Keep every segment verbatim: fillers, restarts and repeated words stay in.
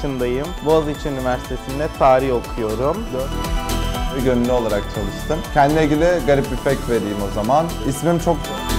yaşındayım. Boğaziçi Üniversitesi'nde tarih okuyorum. Gönüllü olarak çalıştım. Kendine ilgili garip bir fact vereyim o zaman. İsmim çok...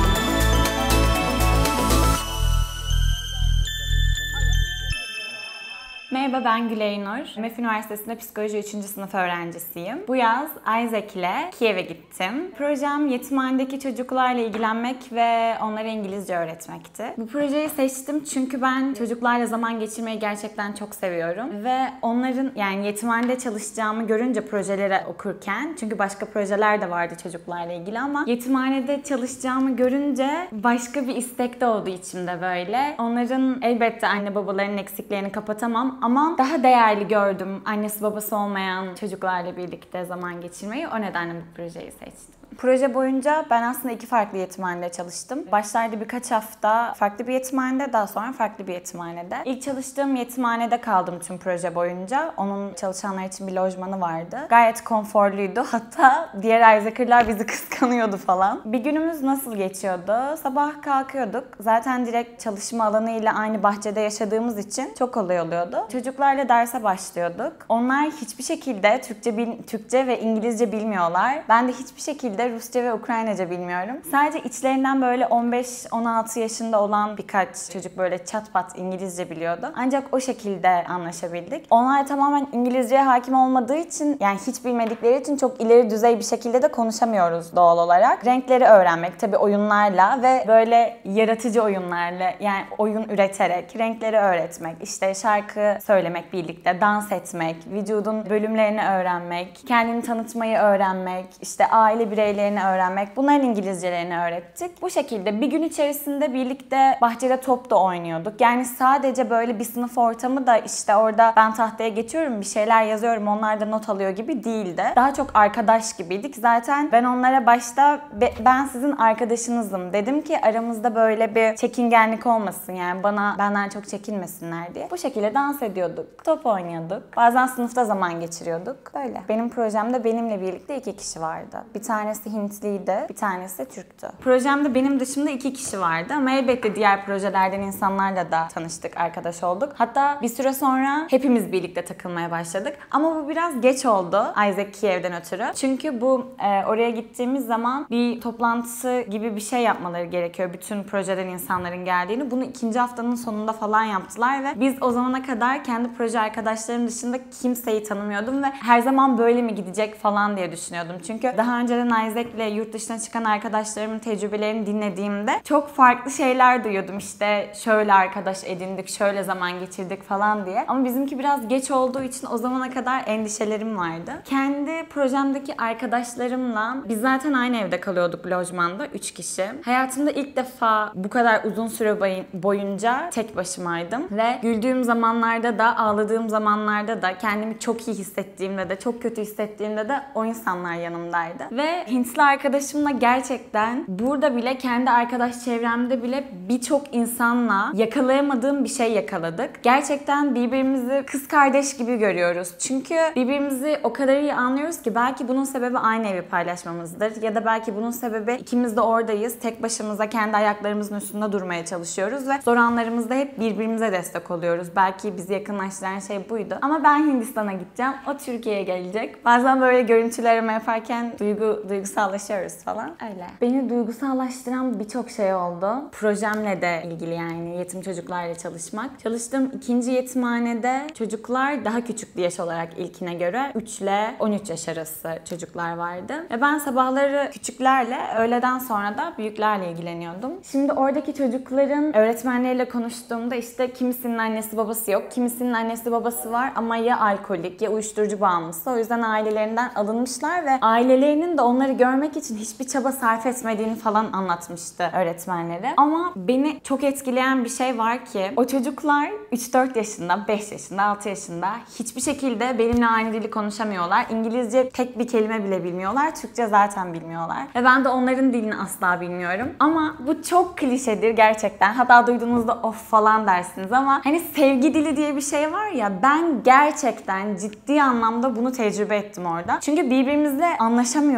Merhaba, ben Güley Nur. MEF Üniversitesi'nde psikoloji üçüncü sınıf öğrencisiyim. Bu yaz Isaac ile Kiev'e gittim. Projem yetimhanedeki çocuklarla ilgilenmek ve onlara İngilizce öğretmekti. Bu projeyi seçtim çünkü ben çocuklarla zaman geçirmeyi gerçekten çok seviyorum. Ve onların, yani yetimhanede çalışacağımı görünce projeleri okurken, çünkü başka projeler de vardı çocuklarla ilgili ama yetimhanede çalışacağımı görünce başka bir istek de oldu içimde böyle. Onların elbette anne babalarının eksiklerini kapatamam ama daha değerli gördüm annesi babası olmayan çocuklarla birlikte zaman geçirmeyi. O nedenle bu projeyi seçtim. Proje boyunca ben aslında iki farklı yetimhanede çalıştım. Başlarda birkaç hafta farklı bir yetimhanede, daha sonra farklı bir yetimhanede. İlk çalıştığım yetimhanede kaldım tüm proje boyunca. Onun çalışanlar için bir lojmanı vardı. Gayet konforluydu. Hatta diğer Isaac'ırlar bizi kıskanıyordu falan. Bir günümüz nasıl geçiyordu? Sabah kalkıyorduk. Zaten direkt çalışma alanıyla aynı bahçede yaşadığımız için çok kolay oluyordu. Çocuklarla derse başlıyorduk. Onlar hiçbir şekilde Türkçe, bil Türkçe ve İngilizce bilmiyorlar. Ben de hiçbir şekilde Rusça ve Ukraynaca bilmiyorum. Sadece içlerinden böyle on beş on altı yaşında olan birkaç çocuk böyle çat pat İngilizce biliyordu. Ancak o şekilde anlaşabildik. Onlar tamamen İngilizceye hakim olmadığı için, yani hiç bilmedikleri için çok ileri düzey bir şekilde de konuşamıyoruz doğal olarak. Renkleri öğrenmek tabii oyunlarla ve böyle yaratıcı oyunlarla, yani oyun üreterek renkleri öğretmek, işte şarkı söylemek birlikte, dans etmek, vücudun bölümlerini öğrenmek, kendini tanıtmayı öğrenmek, işte aile bireyleri öğrenmek. Bunların İngilizcelerini öğrettik. Bu şekilde bir gün içerisinde birlikte bahçede top da oynuyorduk. Yani sadece böyle bir sınıf ortamı da işte orada ben tahtaya geçiyorum, bir şeyler yazıyorum, onlar da not alıyor gibi değildi. Daha çok arkadaş gibiydik. Zaten ben onlara başta ben sizin arkadaşınızım dedim ki aramızda böyle bir çekingenlik olmasın, yani bana benden çok çekinmesinler diye. Bu şekilde dans ediyorduk, top oynuyorduk. Bazen sınıfta zaman geçiriyorduk. Böyle. Benim projemde benimle birlikte iki kişi vardı. Bir tanesi Hintliydi, bir tanesi Türktü. Projemde benim dışımda iki kişi vardı ama elbette diğer projelerden insanlarla da tanıştık, arkadaş olduk. Hatta bir süre sonra hepimiz birlikte takılmaya başladık. Ama bu biraz geç oldu Isaac Kiev'den ötürü. Çünkü bu e, oraya gittiğimiz zaman bir toplantısı gibi bir şey yapmaları gerekiyor. Bütün projeden insanların geldiğini. Bunu ikinci haftanın sonunda falan yaptılar ve biz o zamana kadar kendi proje arkadaşlarım dışında kimseyi tanımıyordum ve her zaman böyle mi gidecek falan diye düşünüyordum. Çünkü daha önceden Isaac'le yurt dışına çıkan arkadaşlarımın tecrübelerini dinlediğimde çok farklı şeyler duyuyordum. İşte şöyle arkadaş edindik, şöyle zaman geçirdik falan diye. Ama bizimki biraz geç olduğu için o zamana kadar endişelerim vardı. Kendi projemdeki arkadaşlarımla biz zaten aynı evde kalıyorduk lojmanda, üç kişi. Hayatımda ilk defa bu kadar uzun süre boyunca tek başımaydım ve güldüğüm zamanlarda da, ağladığım zamanlarda da, kendimi çok iyi hissettiğimde de, çok kötü hissettiğimde de o insanlar yanımdaydı. Ve Hintli arkadaşımla gerçekten burada bile, kendi arkadaş çevremde bile birçok insanla yakalayamadığım bir şey yakaladık. Gerçekten birbirimizi kız kardeş gibi görüyoruz. Çünkü birbirimizi o kadar iyi anlıyoruz ki belki bunun sebebi aynı evi paylaşmamızdır. Ya da belki bunun sebebi ikimiz de oradayız. Tek başımıza kendi ayaklarımızın üstünde durmaya çalışıyoruz ve zor anlarımızda hep birbirimize destek oluyoruz. Belki bizi yakınlaştıran şey buydu. Ama ben Hindistan'a gideceğim. O Türkiye'ye gelecek. Bazen böyle görüntüler arama yaparken duygu, duygusallaşıyoruz falan. Öyle. Beni duygusallaştıran birçok şey oldu. Projemle de ilgili, yani yetim çocuklarla çalışmak. Çalıştığım ikinci yetimhanede çocuklar daha küçük yaş olarak ilkine göre üç ile on üç yaş arası çocuklar vardı. Ve ben sabahları küçüklerle, öğleden sonra da büyüklerle ilgileniyordum. Şimdi oradaki çocukların öğretmenleriyle konuştuğumda işte kimisinin annesi babası yok, kimisinin annesi babası var ama ya alkolik ya uyuşturucu bağımlısı. O yüzden ailelerinden alınmışlar ve ailelerinin de onları görmek için hiçbir çaba sarf etmediğini falan anlatmıştı öğretmenleri. Ama beni çok etkileyen bir şey var ki o çocuklar üç dört yaşında, beş yaşında, altı yaşında hiçbir şekilde benimle aynı dili konuşamıyorlar. İngilizce tek bir kelime bile bilmiyorlar. Türkçe zaten bilmiyorlar. Ve ben de onların dilini asla bilmiyorum. Ama bu çok klişedir gerçekten. Hatta duyduğunuzda of falan dersiniz ama hani sevgi dili diye bir şey var ya, ben gerçekten ciddi anlamda bunu tecrübe ettim orada. Çünkü birbirimizle anlaşamıyoruz.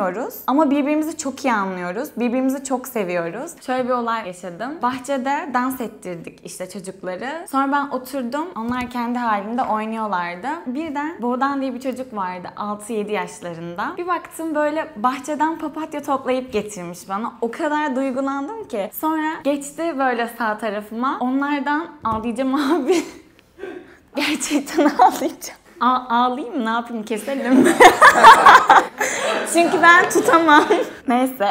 ama birbirimizi çok iyi anlıyoruz. Birbirimizi çok seviyoruz. Şöyle bir olay yaşadım. Bahçede dans ettirdik işte çocukları. Sonra ben oturdum. Onlar kendi halinde oynuyorlardı. Birden Boğdan diye bir çocuk vardı. altı yedi yaşlarında. Bir baktım böyle bahçeden papatya toplayıp getirmiş bana. O kadar duygulandım ki. Sonra geçti böyle sağ tarafıma. Onlardan ağlayacağım abi. Gerçekten ağlayacağım. A- ağlayayım mı? Ne yapayım? Keselim mi? Çünkü ben tutamam. Neyse.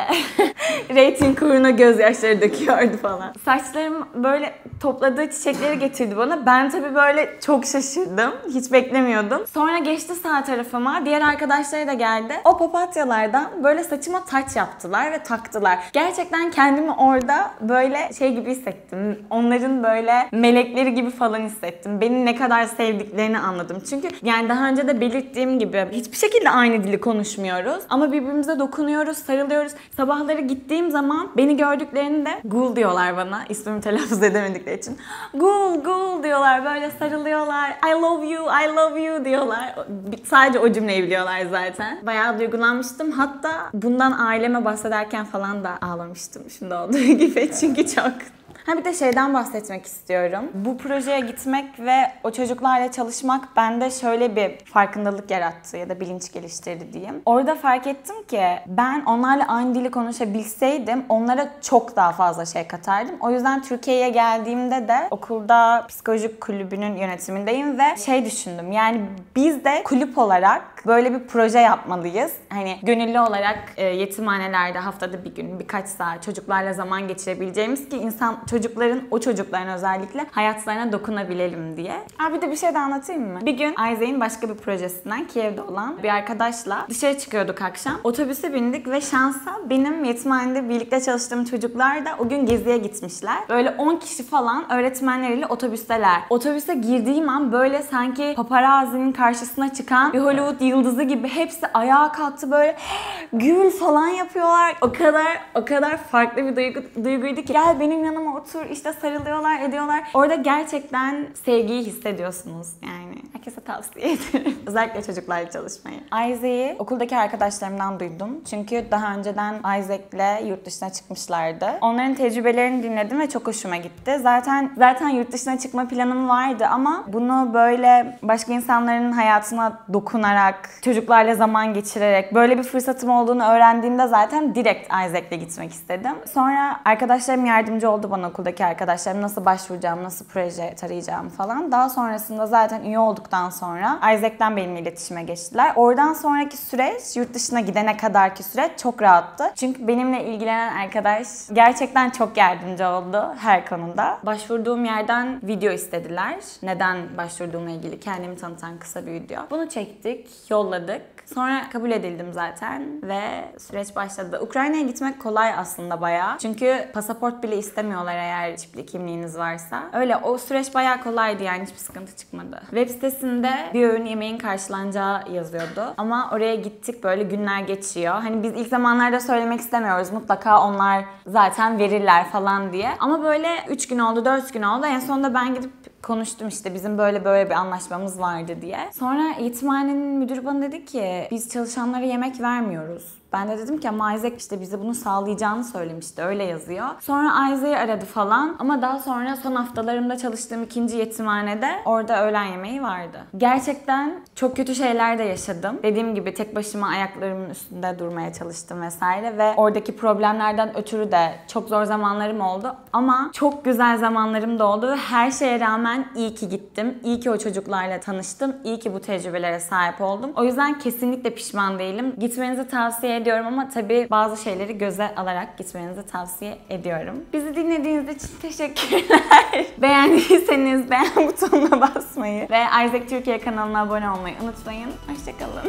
Rating uğruna gözyaşları döküyordu falan. Saçlarım böyle topladığı çiçekleri getirdi bana. Ben tabii böyle çok şaşırdım. Hiç beklemiyordum. Sonra geçti sağ tarafıma. Diğer arkadaşları da geldi. O papatyalardan böyle saçıma taç yaptılar ve taktılar. Gerçekten kendimi orada böyle şey gibi hissettim. Onların böyle melekleri gibi falan hissettim. Beni ne kadar sevdiklerini anladım. Çünkü yani daha önce de belirttiğim gibi hiçbir şekilde aynı dili konuşmuyoruz. Ama birbirimize dokunuyoruz, sarılıyoruz. Sabahları gittiğim zaman beni gördüklerinde Gul diyorlar bana. İsmimi telaffuz edemedikleri için. Gul, Gul diyorlar. Böyle sarılıyorlar. I love you, I love you diyorlar. Sadece o cümleyi biliyorlar zaten. Bayağı duygulanmıştım. Hatta bundan aileme bahsederken falan da ağlamıştım. Şimdi olduğu gibi. Çünkü çok... Ha bir de şeyden bahsetmek istiyorum. Bu projeye gitmek ve o çocuklarla çalışmak bende şöyle bir farkındalık yarattı ya da bilinç geliştirdi diyeyim. Orada fark ettim ki ben onlarla aynı dili konuşabilseydim onlara çok daha fazla şey katardım. O yüzden Türkiye'ye geldiğimde de okulda psikolojik kulübünün yönetimindeyim ve şey düşündüm. Yani biz de kulüp olarak böyle bir proje yapmalıyız. Hani gönüllü olarak e, yetimhanelerde haftada bir gün birkaç saat çocuklarla zaman geçirebileceğimiz ki insan çocukların, o çocukların özellikle hayatlarına dokunabilelim diye. Aa, bir de bir şey de anlatayım mı? Bir gün Isaac'in başka bir projesinden Kiev'de olan bir arkadaşla dışarı çıkıyorduk akşam. Otobüse bindik ve şansa benim yetimhanede birlikte çalıştığım çocuklar da o gün geziye gitmişler. Böyle on kişi falan öğretmenleriyle otobüsteler. Otobüse girdiğim an böyle sanki paparazzinin karşısına çıkan bir Hollywood yıldızı gibi hepsi ayağa kalktı böyle gül falan yapıyorlar. O kadar o kadar farklı bir duygu, duyguydu ki gel benim yanıma otur işte sarılıyorlar ediyorlar. Orada gerçekten sevgiyi hissediyorsunuz yani. Herkese tavsiye ederim. Özellikle çocuklarla çalışmayı. Isaac'i okuldaki arkadaşlarımdan duydum. Çünkü daha önceden Isaac'le yurt dışına çıkmışlardı. Onların tecrübelerini dinledim ve çok hoşuma gitti. Zaten zaten yurt dışına çıkma planım vardı ama bunu böyle başka insanların hayatına dokunarak, çocuklarla zaman geçirerek böyle bir fırsatım olduğunu öğrendiğimde zaten direkt Isaac'le gitmek istedim. Sonra arkadaşlarım yardımcı oldu bana, okuldaki arkadaşlarım, nasıl başvuracağım, nasıl proje tarayacağım falan. Daha sonrasında zaten üye olduktan sonra Isaac'ten benimle iletişime geçtiler. Oradan sonraki süreç, yurt dışına gidene kadarki süreç çok rahattı. Çünkü benimle ilgilenen arkadaş gerçekten çok yardımcı oldu her konuda. Başvurduğum yerden video istediler. Neden başvurduğumla ilgili kendimi tanıtan kısa bir video. Bunu çektik, yolladık. Sonra kabul edildim zaten ve süreç başladı. Ukrayna'ya gitmek kolay aslında bayağı. Çünkü pasaport bile istemiyorlar eğer çipli kimliğiniz varsa. Öyle o süreç bayağı kolaydı yani, hiçbir sıkıntı çıkmadı. Web sitesinde bir öğün yemeğin karşılanacağı yazıyordu. Ama oraya gittik, böyle günler geçiyor. Hani biz ilk zamanlarda söylemek istemiyoruz. Mutlaka onlar zaten verirler falan diye. Ama böyle üç gün oldu, dört gün oldu. En sonunda ben gidip konuştum işte bizim böyle böyle bir anlaşmamız vardı diye. Sonra yetimhanenin müdürü bana dedi ki biz çalışanlara yemek vermiyoruz. Ben de dedim ki ama Isaac işte bize bunu sağlayacağını söylemişti. Öyle yazıyor. Sonra Isaac'i aradı falan ama daha sonra son haftalarımda çalıştığım ikinci yetimhanede orada öğlen yemeği vardı. Gerçekten çok kötü şeyler de yaşadım. Dediğim gibi tek başıma ayaklarımın üstünde durmaya çalıştım vesaire ve oradaki problemlerden ötürü de çok zor zamanlarım oldu. Ama çok güzel zamanlarım da oldu ve her şeye rağmen iyi ki gittim. İyi ki o çocuklarla tanıştım. İyi ki bu tecrübelere sahip oldum. O yüzden kesinlikle pişman değilim. Gitmenizi tavsiye ediyorum ama tabii bazı şeyleri göze alarak gitmenizi tavsiye ediyorum. Bizi dinlediğiniz için teşekkürler. Beğendiyseniz beğen butonuna basmayı ve Isaac Türkiye kanalına abone olmayı unutmayın. Hoşçakalın.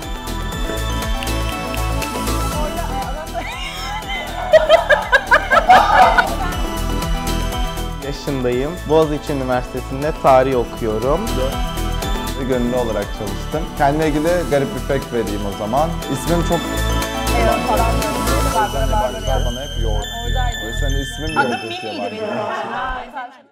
yaşındayım. Boğaziçi Üniversitesi'nde tarih okuyorum. Gönüllü olarak çalıştım. Kendime ilgili garip bir fact vereyim o zaman. İsmim çok... Evet falan. Bana hep yoğurt diyor. O yüzden ismim yoğurt diyor. Adım Mimi'ydi benim.